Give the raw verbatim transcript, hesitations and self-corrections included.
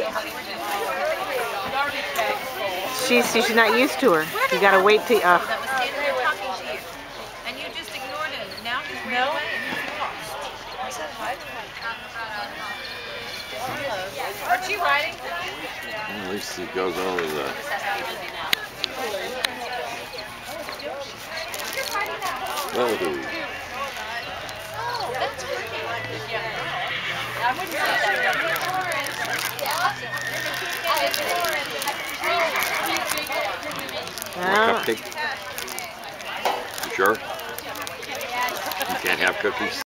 She's she's not used to her. You gotta wait till. Uh. And you just ignored him. And now he's ran away and he's lost. I said hi to him. Aren't you riding tonight? Well, at least he goes over the. Oh, that's pretty. I wouldn't say that. Well, cupcake? You sure? You can't have cookies?